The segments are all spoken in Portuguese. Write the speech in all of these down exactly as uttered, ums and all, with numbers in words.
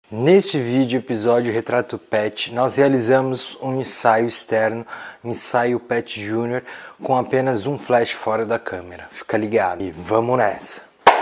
Neste vídeo, episódio Retrato Pet, nós realizamos um ensaio externo, ensaio Pet Junior, com apenas um flash fora da câmera. Fica ligado e vamos nessa!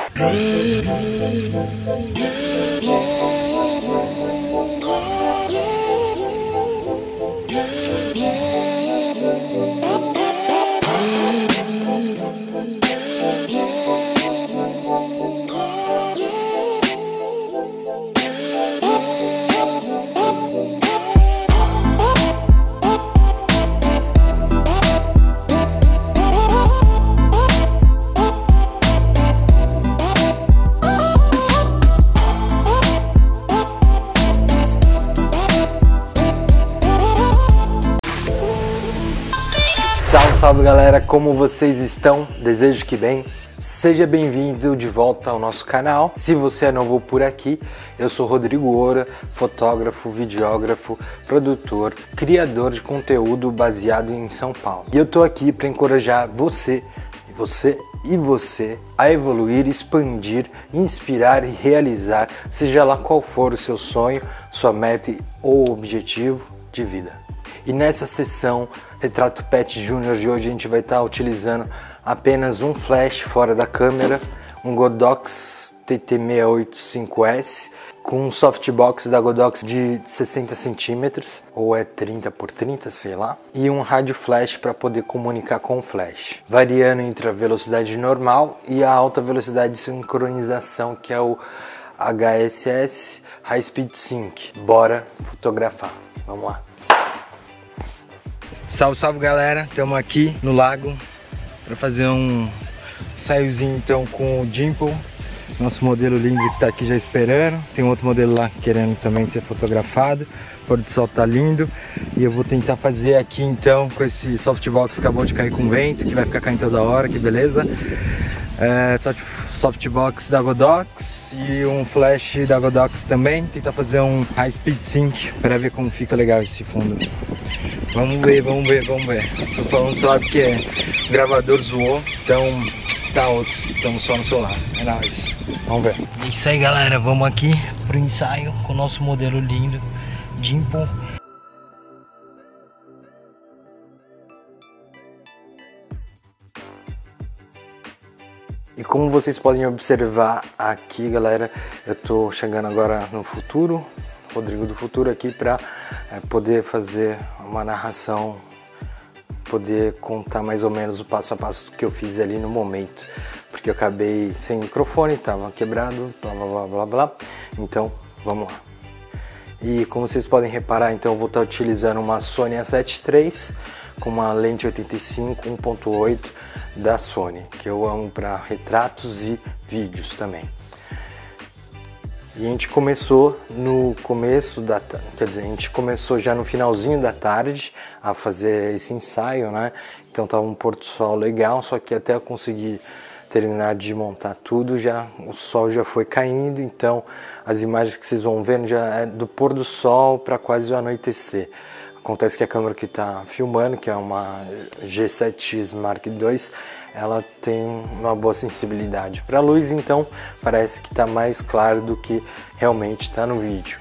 Salve, salve galera, como vocês estão? Desejo que bem. Seja bem-vindo de volta ao nosso canal. Se você é novo por aqui, eu sou Rodrigo Oura, fotógrafo, videógrafo, produtor, criador de conteúdo baseado em São Paulo. E eu tô aqui para encorajar você, você e você a evoluir, expandir, inspirar e realizar, seja lá qual for o seu sonho, sua meta ou objetivo de vida. E nessa sessão Retrato Pet Junior de hoje a gente vai estar utilizando apenas um flash fora da câmera, um Godox T T seis oito cinco S com um softbox da Godox de sessenta centímetros, ou é trinta por trinta, sei lá, e um rádio flash para poder comunicar com o flash, variando entre a velocidade normal e a alta velocidade de sincronização, que é o H S S High Speed Sync. Bora fotografar, vamos lá! Salve, salve galera, estamos aqui no lago para fazer um ensaiozinho então com o Dimple, nosso modelo lindo que está aqui já esperando. Tem outro modelo lá querendo também ser fotografado. O pôr do sol tá lindo e eu vou tentar fazer aqui então com esse softbox que acabou de cair com vento, que vai ficar caindo toda hora, que beleza. É, softbox da Godox e um flash da Godox também. Tentar fazer um High Speed Sync para ver como fica legal esse fundo. Vamos ver, vamos ver, vamos ver. Tô falando só porque o gravador zoou, então tá osso, estamos só no celular. É nóis, vamos ver. É isso aí galera, vamos aqui pro ensaio com o nosso modelo lindo, Dimple. E como vocês podem observar aqui galera, eu tô chegando agora no futuro, Rodrigo do futuro aqui, para é, poder fazer uma narração, poder contar mais ou menos o passo a passo que eu fiz ali no momento, porque eu acabei sem microfone, tava quebrado, blá blá blá blá blá. Então vamos lá. E como vocês podem reparar, então eu vou estar utilizando uma Sony A sete três com uma lente oitenta e cinco um ponto oito da Sony, que eu amo para retratos e vídeos também. E a gente começou no começo da, quer dizer, a gente começou já no finalzinho da tarde a fazer esse ensaio, né? Então tava um pôr do sol legal, só que até eu conseguir terminar de montar tudo, já o sol já foi caindo, então as imagens que vocês vão vendo já é do pôr do sol para quase o anoitecer. Acontece que a câmera que está filmando, que é uma G sete X Mark dois, ela tem uma boa sensibilidade para a luz, então parece que está mais claro do que realmente está no vídeo.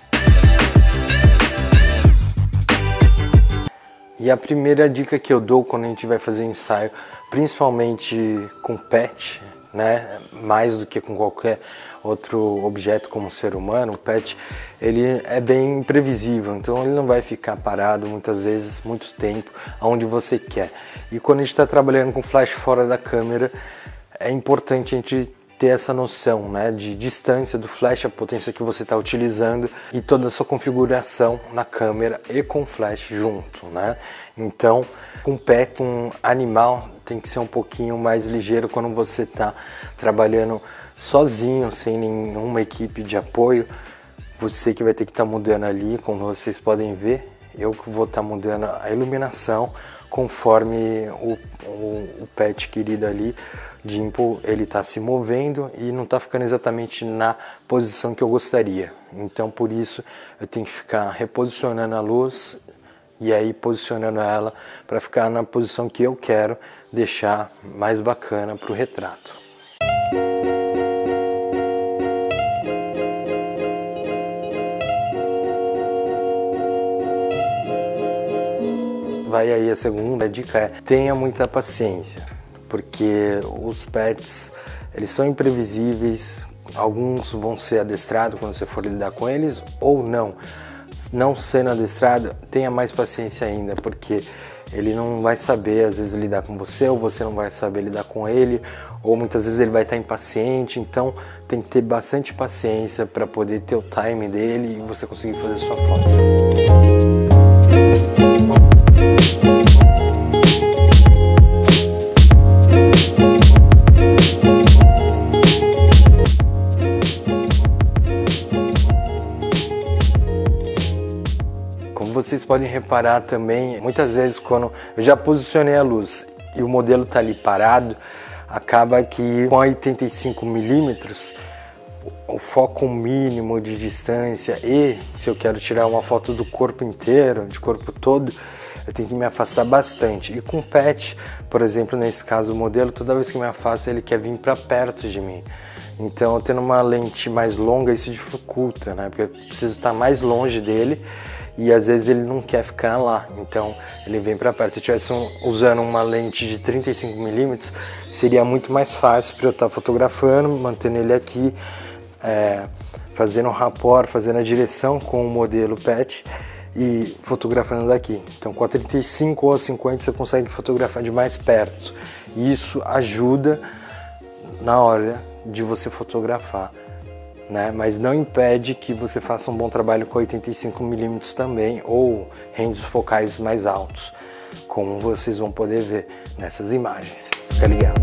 E a primeira dica que eu dou quando a gente vai fazer ensaio, principalmente com pet, né, mais do que com qualquer outro objeto como ser humano, o pet, ele é bem imprevisível, então ele não vai ficar parado muitas vezes muito tempo onde você quer. E quando a gente está trabalhando com flash fora da câmera, é importante a gente ter essa noção, né, de distância do flash, a potência que você está utilizando e toda a sua configuração na câmera e com flash junto, né? Então, com pet, com animal, tem que ser um pouquinho mais ligeiro quando você está trabalhando sozinho, sem nenhuma equipe de apoio. Você que vai ter que estar tá mudando ali, como vocês podem ver, eu que vou estar tá mudando a iluminação conforme o, o, o pet querido ali, Dimple, ele está se movendo e não está ficando exatamente na posição que eu gostaria. Então por isso eu tenho que ficar reposicionando a luz e aí posicionando ela para ficar na posição que eu quero deixar mais bacana para o retrato. vai aí a segunda dica, é tenha muita paciência, porque os pets, eles são imprevisíveis, alguns vão ser adestrados quando você for lidar com eles ou não. Não sendo adestrado, tenha mais paciência ainda, porque ele não vai saber às vezes lidar com você, ou você não vai saber lidar com ele, ou muitas vezes ele vai estar impaciente, então tem que ter bastante paciência para poder ter o time dele e você conseguir fazer sua foto. Como vocês podem reparar também, muitas vezes quando eu já posicionei a luz e o modelo está ali parado, acaba que com oitenta e cinco milímetros o foco mínimo de distância, e se eu quero tirar uma foto do corpo inteiro, de corpo todo, eu tenho que me afastar bastante. E com o pet, por exemplo, nesse caso o modelo, toda vez que me afasto ele quer vir para perto de mim. Então, tendo uma lente mais longa, isso dificulta, né? Porque eu preciso estar mais longe dele e às vezes ele não quer ficar lá, então ele vem para perto. Se eu estivesse um, usando uma lente de trinta e cinco milímetros, seria muito mais fácil para eu estar fotografando, mantendo ele aqui, é, fazendo um rapport, fazendo a direção com o modelo pet e fotografando daqui. Então com a trinta e cinco ou a cinquenta você consegue fotografar de mais perto. E isso ajuda na hora de você fotografar, né? Mas não impede que você faça um bom trabalho com oitenta e cinco milímetros também, ou ranges focais mais altos, como vocês vão poder ver nessas imagens. Fica ligado.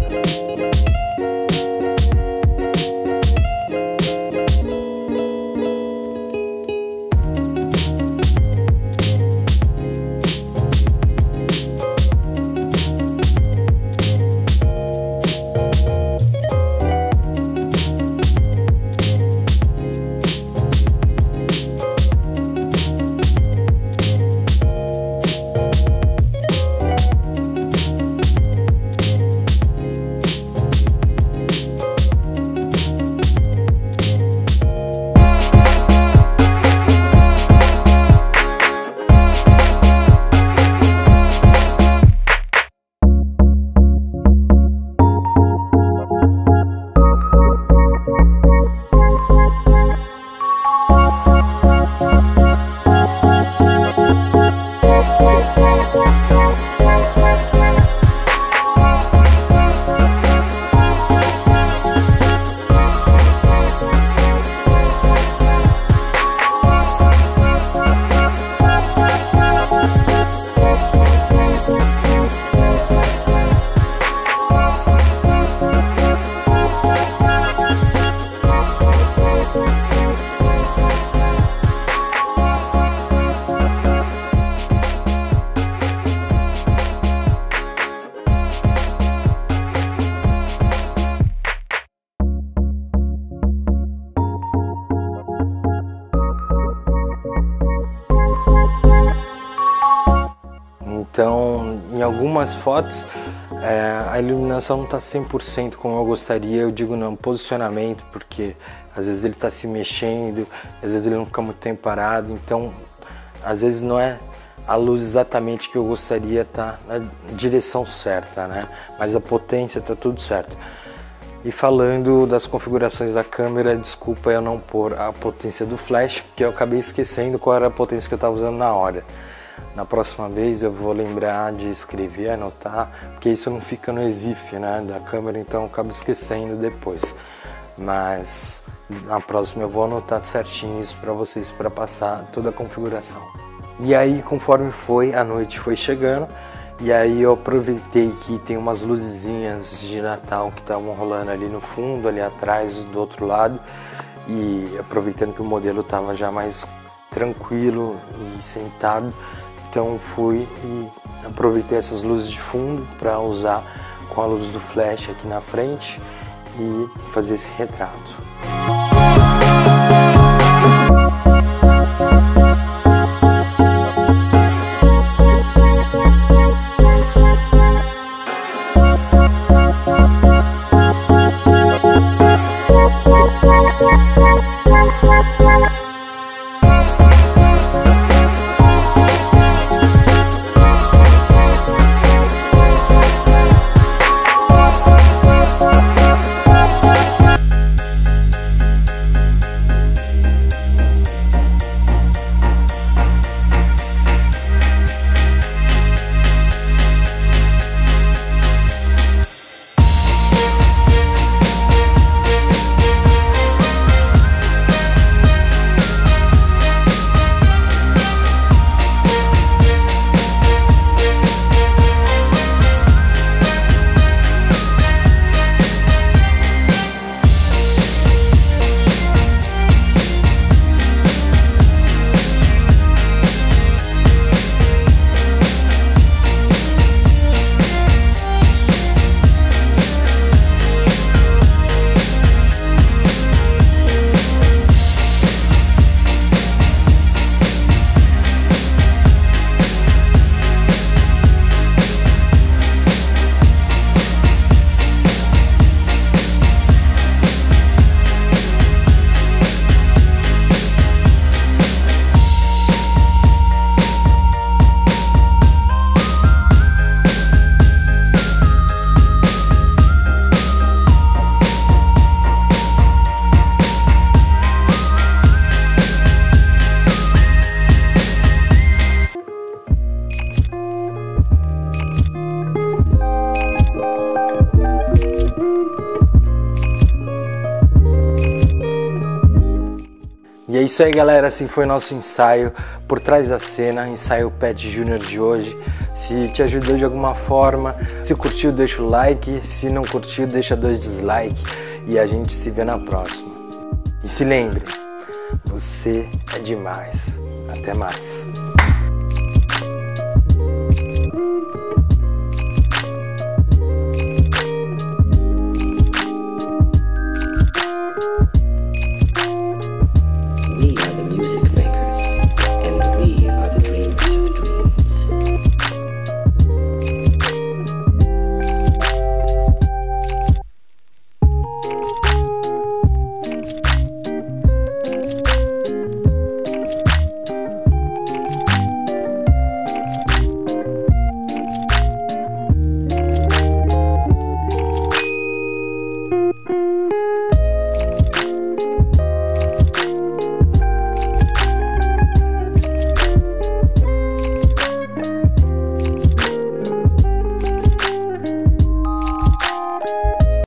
Então, em algumas fotos, é, a iluminação não está cem por cento como eu gostaria. Eu digo não, posicionamento, porque às vezes ele está se mexendo, às vezes ele não fica muito tempo parado. Então, às vezes não é a luz exatamente que eu gostaria, tá na direção certa, né? Mas a potência está tudo certo. E falando das configurações da câmera, desculpa eu não pôr a potência do flash, porque eu acabei esquecendo qual era a potência que eu estava usando na hora. Na próxima vez eu vou lembrar de escrever, anotar, porque isso não fica no exif, né, da câmera, então eu acabo esquecendo depois. Mas na próxima eu vou anotar certinho isso para vocês, para passar toda a configuração. E aí, conforme foi, a noite foi chegando, e aí eu aproveitei que tem umas luzinhas de Natal que estavam rolando ali no fundo, ali atrás, do outro lado, e aproveitando que o modelo estava já mais tranquilo e sentado, então fui e aproveitei essas luzes de fundo para usar com a luz do flash aqui na frente e fazer esse retrato. isso aí, galera, assim foi o nosso ensaio por trás da cena, ensaio Pet Júnior de hoje. Se te ajudou de alguma forma, se curtiu, deixa o like, se não curtiu, deixa dois dislikes e a gente se vê na próxima. E se lembre, você é demais. Até mais.